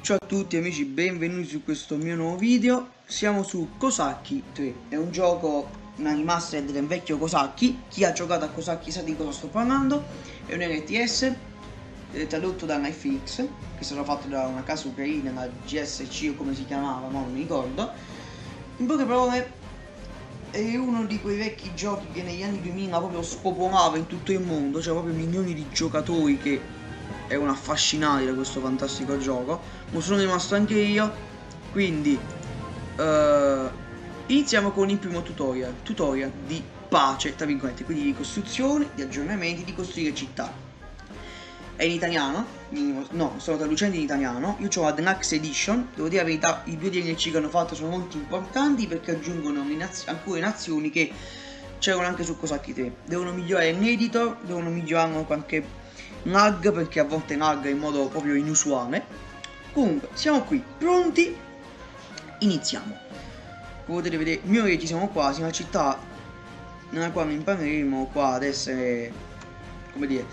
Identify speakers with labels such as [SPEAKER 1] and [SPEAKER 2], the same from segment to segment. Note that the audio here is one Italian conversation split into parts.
[SPEAKER 1] Ciao a tutti amici, benvenuti su questo mio nuovo video. Siamo su Cosacchi 3, è un gioco, una remastered del vecchio Cosacchi. Chi ha giocato a Cosacchi sa di cosa sto parlando. È un RTS tradotto da Netflix, che è stato fatto da una casa ucraina, la GSC o come si chiamava, ma non mi ricordo. In poche parole è uno di quei vecchi giochi che negli anni 2000 proprio spopolava in tutto il mondo, c'era proprio milioni di giocatori che erano affascinati da questo fantastico gioco. Ma sono rimasto anche io. Quindi iniziamo con il primo tutorial di pace, tra virgolette, quindi di costruzione, di aggiornamenti, di costruire città. È in italiano, no, sto traducendo in italiano. Io ho la Deluxe Edition, devo dire la verità, i due DLC che hanno fatto sono molto importanti perché aggiungono alcune nazioni che c'erano anche su Cosacchi 3. Devono migliorare l'editor, devono migliorare qualche lag, perché a volte lag in modo proprio inusuale. Comunque, siamo qui, pronti, iniziamo. Come potete vedere, mio re, ci siamo quasi, una città nella quale impareremo qua ad essere, come dire,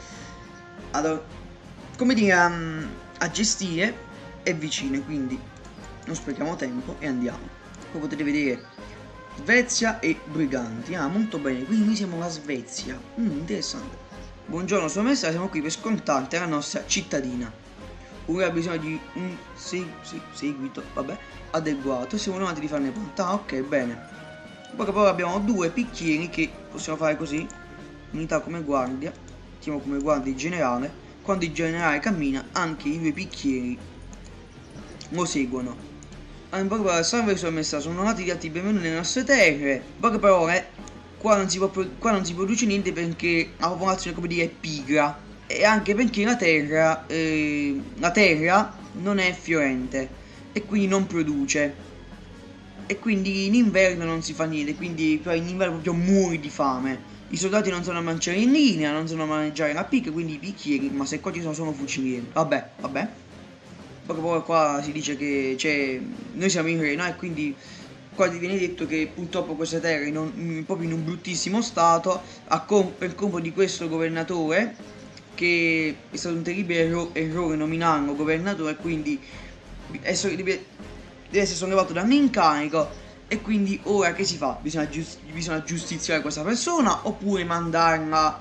[SPEAKER 1] a gestire e vicine, quindi non sprechiamo tempo e andiamo. Come potete vedere, Svezia e briganti, molto bene, quindi noi siamo la Svezia, interessante. Buongiorno, sono Messa, siamo qui per scontattare la nostra cittadina. Ora ha bisogno di un seguito, vabbè, adeguato. Siamo noti di farne portare, ok, bene. Poi abbiamo due picchieri che possiamo fare così, unità come guardia, mettiamo come guardia il generale. Quando il generale cammina, anche i due picchieri lo seguono. In poche parole, salve, sono Messa, sono nati di altri benvenuti nelle nostre terre. In poche parole, qua non si produce niente perché la popolazione, come dire, è pigra, e anche perché la terra non è fiorente e quindi non produce, e quindi in inverno non si fa niente, quindi in inverno proprio muori di fame. I soldati non sanno mangiare in linea, non sanno mangiare la picca, quindi i picchieri, ma se qua ci sono solo fucilieri, vabbè. Poi qua si dice che noi siamo in re, no? E quindi qua ti viene detto che purtroppo queste terre proprio in un bruttissimo stato, per colpa di questo governatore, che è stato un terribile errore nominarlo governatore, quindi deve essere sollevato da un incarico. E quindi ora che si fa? Bisogna giustiziare questa persona oppure mandarla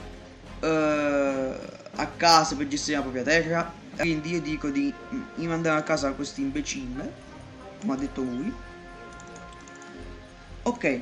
[SPEAKER 1] a casa per gestire la propria terra? Quindi io dico di mandare a casa questo imbecille, come ha detto lui. Ok,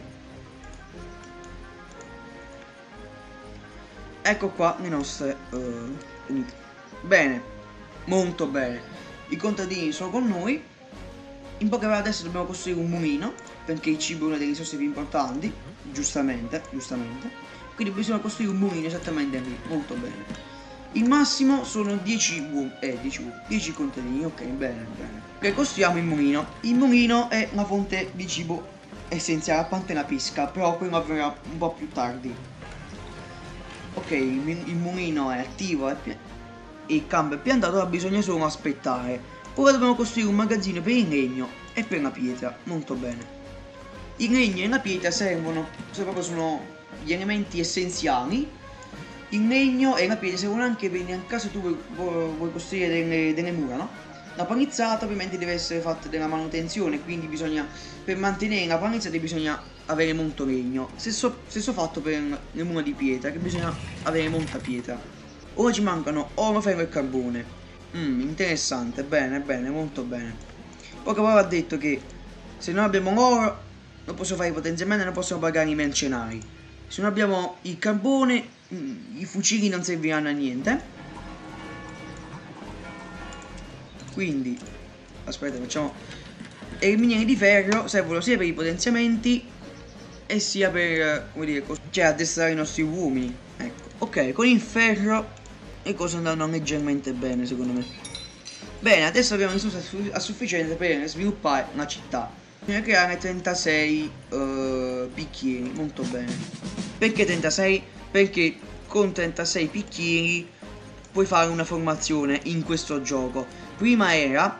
[SPEAKER 1] ecco qua le nostre unità. Bene, molto bene. I contadini sono con noi. In poche parole adesso dobbiamo costruire un mulino, perché il cibo è una delle risorse più importanti, giustamente. Quindi bisogna costruire un mulino esattamente lì, molto bene. Il massimo sono 10 contadini, ok, bene. Ok, costruiamo il mulino. Il mulino è una fonte di cibo essenziale, a parte la pesca, però quello avverrà un po' più tardi. Ok, il mulino è attivo e il campo è piantato, ora bisogna solo aspettare. Ora dobbiamo costruire un magazzino per il legno e per la pietra, molto bene. Il legno e la pietra servono, sono gli elementi essenziali. Il legno e la pietra servono anche per nel caso tu vuoi costruire delle mura, no? La palizzata ovviamente deve essere fatta della manutenzione, quindi per mantenere la palizzata bisogna avere molto legno. Stesso fatto per le mura di pietra, che bisogna avere molta pietra. Ora ci mancano oro, ferro e carbone. Interessante, bene, molto bene. Poco ha detto che se non abbiamo l'oro non possiamo fare i potenziamenti, non possiamo pagare i mercenari. Se non abbiamo il carbone, i fucili non serviranno a niente. Quindi aspetta, facciamo. E i minieri di ferro servono sia per i potenziamenti e sia per, come dire, cioè addestrare i nostri uomini. Ecco, ok, con il ferro le cose andranno leggermente bene, secondo me. Bene, adesso abbiamo risorse a sufficienza per sviluppare una città. Bisogna creare 36 picchieri, molto bene. Perché 36? Perché con 36 picchieri puoi fare una formazione in questo gioco. Prima era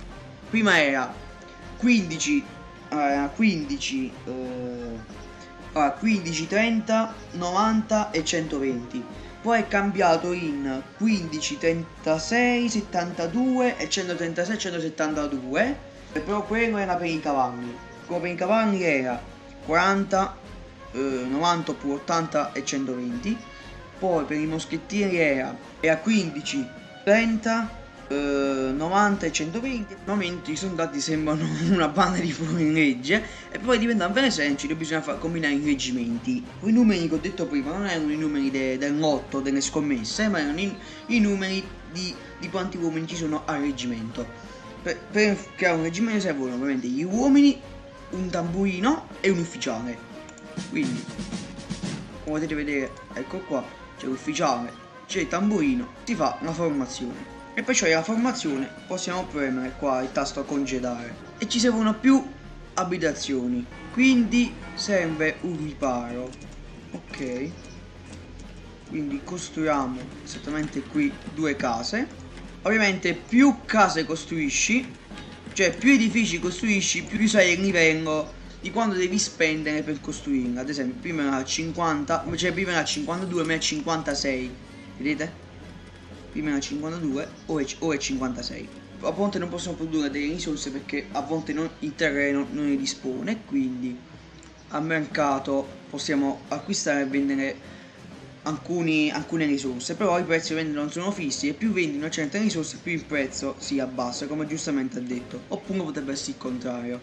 [SPEAKER 1] 15 Allora, 15, 30, 90 e 120. Poi è cambiato in 15, 36, 72 e 136 e 172. Però quello era per i cavalli. Come per i cavalli era 40, 90 oppure 80 e 120. Poi per i moschettieri era 15, 30, 90 e 120. Al momento i soldati sembrano una banda di fuorilegge e poi diventano per esercito, bisogna combinare i reggimenti. I numeri che ho detto prima non erano i numeri del lotto, delle scommesse, ma erano i numeri di quanti uomini ci sono al reggimento. Per creare un reggimento servono ovviamente gli uomini, un tamburino e un ufficiale. Quindi, come potete vedere, ecco qua, c'è l'ufficiale, c'è il tamburino, si fa una formazione. E poi c'è la formazione, possiamo premere qua il tasto congedare e ci servono più abitazioni, quindi serve un riparo. Ok, quindi costruiamo esattamente qui 2 case. Ovviamente più case costruisci, cioè più edifici costruisci, più sai il livello di quanto devi spendere per costruirla. Ad esempio prima era a 50, cioè prima era a 52, ma è a 56, vedete? Prima era 52, o è 56. A volte non possono produrre delle risorse perché a volte il terreno non ne dispone, quindi al mercato possiamo acquistare e vendere alcune risorse, però i prezzi vendere non sono fissi e più vendi una certa risorsa più il prezzo si abbassa, come giustamente ha detto, oppure potrebbe essere il contrario.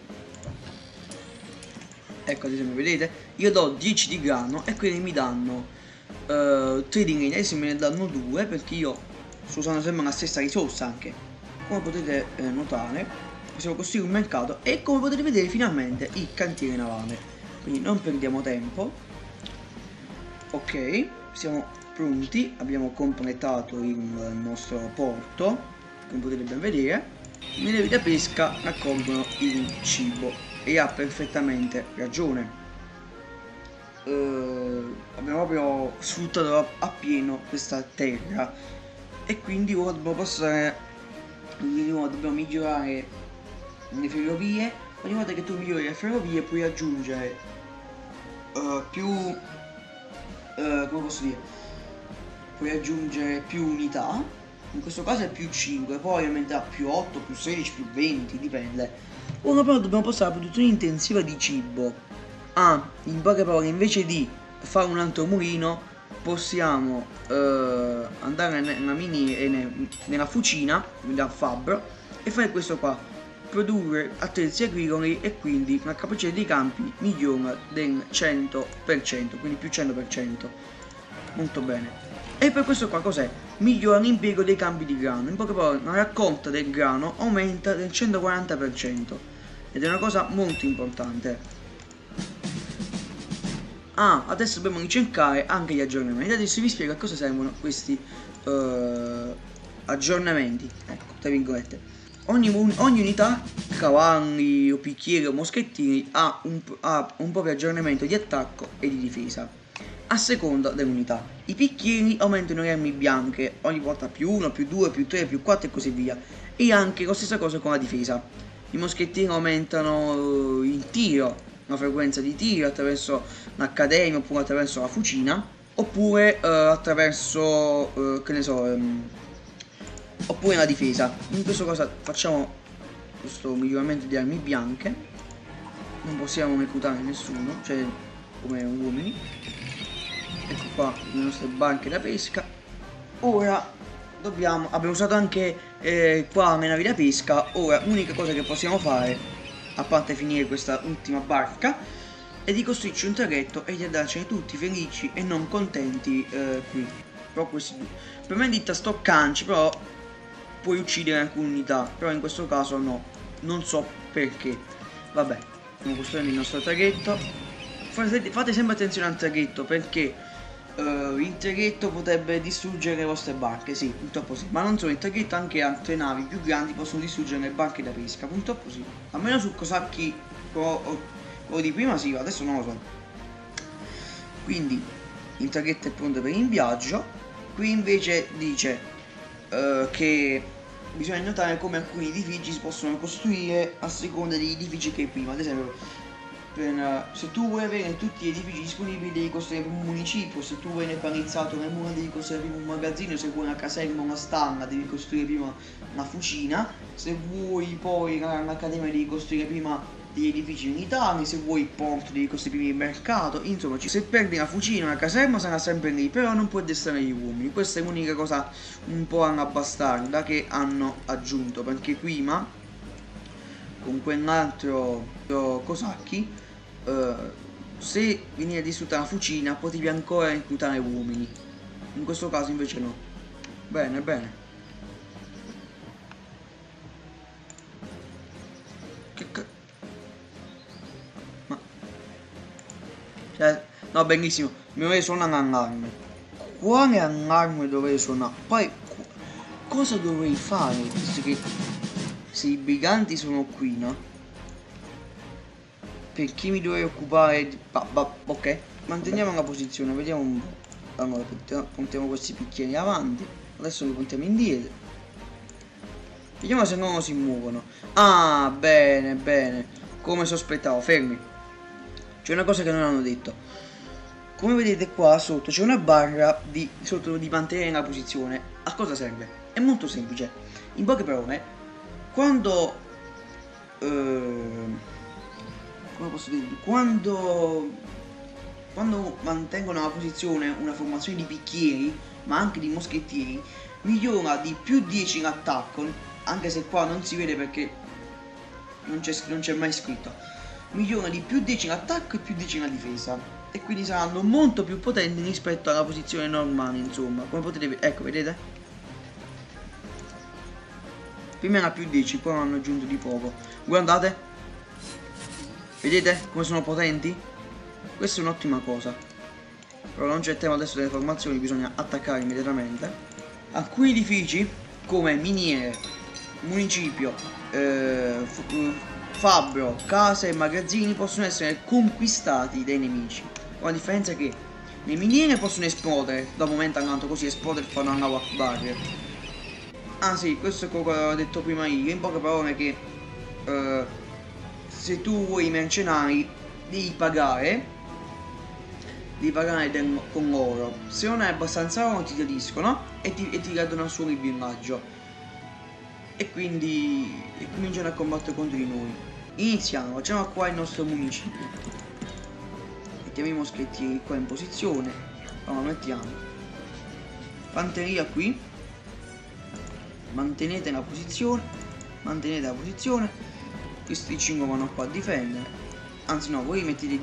[SPEAKER 1] Ecco, ad esempio, vedete, io do 10 di grano e quindi mi danno 3 di legna, adesso me ne danno 2 perché io sto usando sempre la stessa risorsa anche. Come potete notare, possiamo costruire un mercato e come potete vedere finalmente il cantiere navale. Quindi non perdiamo tempo. Ok, siamo pronti, abbiamo completato il nostro porto, come potete ben vedere. I navi da pesca raccolgono il cibo e ha perfettamente ragione. Abbiamo proprio sfruttato appieno questa terra e quindi ora dobbiamo passare, dobbiamo migliorare le ferrovie. Ogni volta che tu migliori le ferrovie puoi aggiungere più come posso dire, puoi aggiungere più unità. In questo caso è più 5, poi ovviamente più 8, più 16, più 20, dipende. Ora però dobbiamo passare alla produzione intensiva di cibo. In poche parole, invece di fare un altro mulino, possiamo andare nella miniera, nella fucina, quindi al fabbro, e fare questo qua, produrre attrezzi agricoli e quindi una capacità dei campi migliora del 100%, quindi più 100%. Molto bene. E per questo qua cos'è? Migliora l'impiego dei campi di grano. In poche parole, la raccolta del grano aumenta del 140% ed è una cosa molto importante. Adesso dobbiamo ricercare anche gli aggiornamenti. Adesso vi spiego a cosa servono questi aggiornamenti, ecco, tra virgolette. Ogni unità, cavalli o picchieri o moschettini, ha un proprio aggiornamento di attacco e di difesa a seconda dell'unità. I picchieri aumentano le armi bianche ogni volta più 1, più 2, più 3, più 4 e così via, e anche la stessa cosa con la difesa. I moschettini aumentano il tiro, la frequenza di tiro attraverso l'accademia oppure attraverso la fucina, oppure attraverso che ne so, oppure la difesa. In questo caso facciamo questo miglioramento di armi bianche. Non possiamo reclutare nessuno, cioè come uomini. Ecco qua le nostre banche da pesca. Ora abbiamo usato anche qua le navi da pesca. Ora l'unica cosa che possiamo fare, a parte finire questa ultima barca, è di costruirci un traghetto e di andarcene tutti felici e non contenti qui. Però questi due, per me ditta sto canci, però puoi uccidere alcune unità, però in questo caso no, non so perché. Vabbè, stiamo costruendo il nostro traghetto. Fate sempre attenzione al traghetto perché il traghetto potrebbe distruggere le vostre barche, sì, purtroppo sì. Ma non solo il traghetto, anche altre navi più grandi possono distruggere le barche da pesca, purtroppo sì. Almeno su Cosacchi o di prima sì, adesso non lo so. Quindi il traghetto è pronto per il viaggio. Qui invece dice che bisogna notare come alcuni edifici si possono costruire a seconda degli edifici che prima. Ad esempio se tu vuoi avere tutti gli edifici disponibili devi costruire prima un municipio, se tu vuoi ne panizzato nel muro devi costruire prima un magazzino, se vuoi una caserma, una stalla devi costruire prima una fucina, se vuoi poi un'accademia devi costruire prima degli edifici militari, se vuoi il porto devi costruire prima il mercato, insomma se perdi una fucina, una caserma sarà sempre lì, però non puoi addestrare gli uomini. Questa è l'unica cosa un po' annabastarda che hanno aggiunto, perché prima con quell'altro Cosacchi se veniva distrutta la fucina potevi ancora reclutare uomini, in questo caso invece no. Bene, bene. Ma cioè, no, benissimo, mi doveva suonare un allarme. Quale allarme dovrei suonare? Poi cosa dovrei fare, visto che se i briganti sono qui, no? Perché mi dovrei occupare di... ok, manteniamo la posizione, vediamo un po'. Allora, puntiamo questi picchieri avanti, adesso li puntiamo indietro. Vediamo se non si muovono. Ah, bene, bene, come sospettavo, fermi. C'è una cosa che non hanno detto. Come vedete qua sotto c'è una barra di mantenere la posizione. A cosa serve? È molto semplice. In poche parole, quando... come posso dire? Quando mantengono la posizione una formazione di picchieri, ma anche di moschettieri, migliora di più 10 l'attacco, anche se qua non si vede perché non c'è mai scritto. Migliora di più 10 l'attacco e più 10 la difesa, e quindi saranno molto più potenti rispetto alla posizione normale, insomma. Come potete vedere, ecco, vedete? Prima era più 10, poi hanno aggiunto di poco. Guardate, vedete come sono potenti? Questa è un'ottima cosa. Però non c'è tema adesso delle formazioni, bisogna attaccare immediatamente. Alcuni edifici, come miniere, municipio, fabbro, case e magazzini, possono essere conquistati dai nemici. Con la differenza che le miniere possono esplodere da un momento all'altro, così esplodere e fanno una lava barrier. Ah sì, questo è quello che avevo detto prima io, in poche parole, che se tu vuoi i mercenari devi pagare con l'oro. Se non hai abbastanza oro ti tradiscono e ti radunano solo il villaggio, e quindi cominciano a combattere contro di noi. Iniziamo, facciamo qua il nostro municipio, mettiamo i moschettieri qua in posizione. Allora mettiamo fanteria qui, mantenete la posizione, questi 5 vanno qua a difendere, anzi no, voi mettete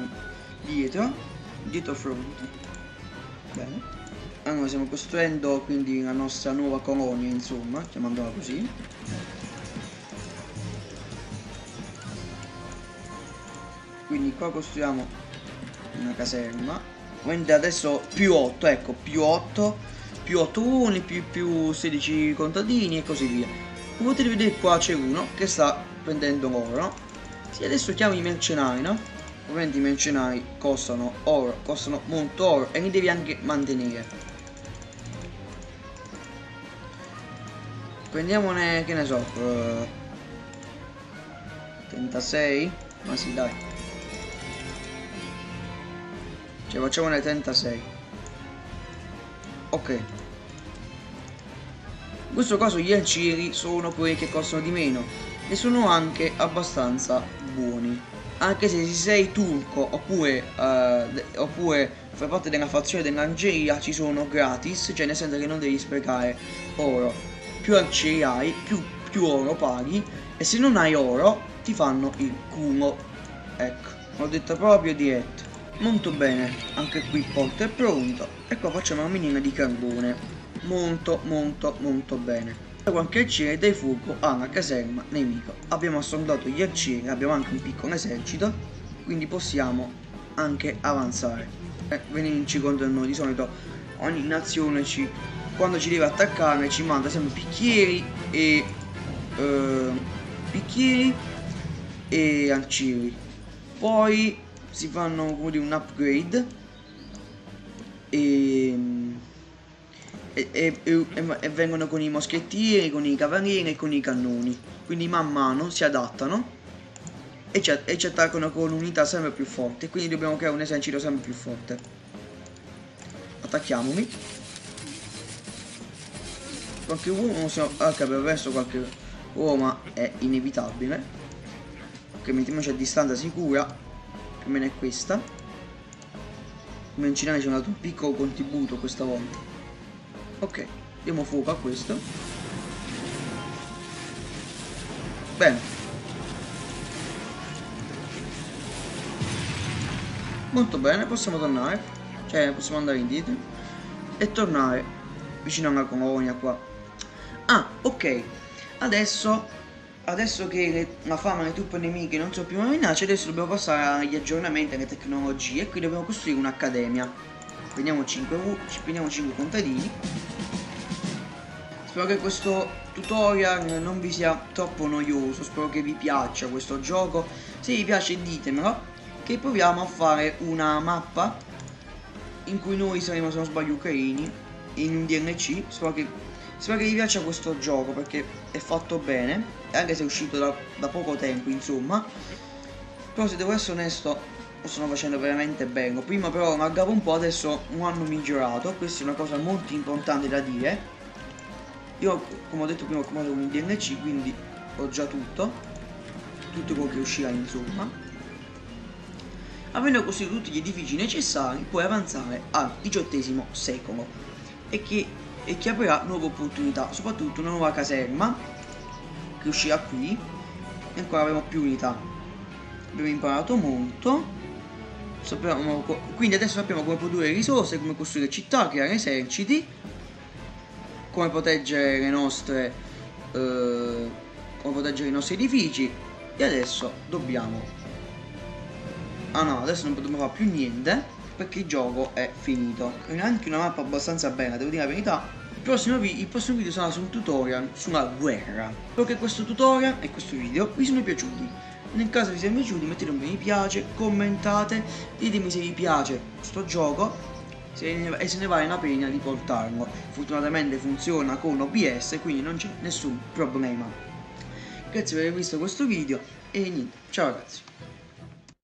[SPEAKER 1] dietro fronte. Bene, allora stiamo costruendo quindi la nostra nuova colonia, insomma, chiamandola così. Quindi qua costruiamo una caserma, quindi adesso più 8, ecco, più 8 uomini, più 16 contadini e così via. Come potete vedere qua c'è uno che sta prendendo l'oro. Sì, adesso chiamo i mercenari, no? Ovviamente i mercenari costano oro, costano molto oro, e li devi anche mantenere. Prendiamone, che ne so, 36? Ma sì, dai. Cioè facciamone 36. Ok. In questo caso gli arcieri sono quelli che costano di meno e sono anche abbastanza buoni. Anche se sei turco oppure fai parte della fazione dell'Algeria, ci sono gratis, cioè nel senso che non devi sprecare oro. Più arcieri hai, più oro paghi, e se non hai oro ti fanno il culo. Ecco, l'ho detto proprio diretto. Molto bene, anche qui il porto è pronto, e qua facciamo una minina di carbone. Molto bene. Qualche arciere dai fuoco a una caserma nemico. Abbiamo assondato gli arcieri, abbiamo anche un piccolo esercito, quindi possiamo anche avanzare e venirci contro noi. Di solito ogni nazione quando ci deve attaccare ci manda sempre picchieri e arcieri. Poi si fanno, come dire, un upgrade e vengono con i moschettieri, con i cavalieri e con i cannoni. Quindi man mano si adattano e ci attaccano con unità sempre più forti, quindi dobbiamo creare un esercito sempre più forte. Attacchiamomi. Qualche uomo, anche per verso qualche uomo è inevitabile. Ok, mettiamoci a distanza sicura, più o meno è questa. Come incinare ci hanno dato un piccolo contributo questa volta. Ok, diamo fuoco a questo. Bene. Molto bene, possiamo tornare. Cioè, possiamo andare indietro e tornare vicino a una colonia qua. Ah, ok. Adesso che la fama e le truppe nemiche non sono più una minaccia, adesso dobbiamo passare agli aggiornamenti, alle tecnologie, e qui dobbiamo costruire un'accademia. Prendiamo 5 contadini. Spero che questo tutorial non vi sia troppo noioso, spero che vi piaccia questo gioco. Se vi piace ditemelo, che proviamo a fare una mappa in cui noi saremo, se non sbaglio, ucraini, in un DLC. Spero che vi piaccia questo gioco, perché è fatto bene, anche se è uscito da poco tempo, insomma. Però se devo essere onesto, lo stanno facendo veramente bene. Prima però laggavo un po', adesso lo hanno migliorato. Questa è una cosa molto importante da dire. Io, come ho detto prima, ho comprato un DLC, quindi ho già tutto quello che uscirà, insomma. Avendo costruito tutti gli edifici necessari, puoi avanzare al XVIII secolo e che aprirà nuove opportunità, soprattutto una nuova caserma che uscirà qui, e ancora avremo più unità. Abbiamo imparato molto, quindi adesso sappiamo come produrre risorse, come costruire città, creare eserciti, come proteggere i nostri edifici, e adesso dobbiamo... Ah no, adesso non potremo fare più niente, perché il gioco è finito. È anche una mappa abbastanza bella, devo dire la verità. Il prossimo video sarà su un tutorial sulla guerra. Spero che questo tutorial e questo video vi sono piaciuti. Nel caso vi siano piaciuti, mettete un mi piace, commentate, ditemi se vi piace questo gioco e se ne vale la pena di portarlo. Fortunatamente funziona con OBS, quindi non c'è nessun problema. Grazie per aver visto questo video e niente, ciao ragazzi.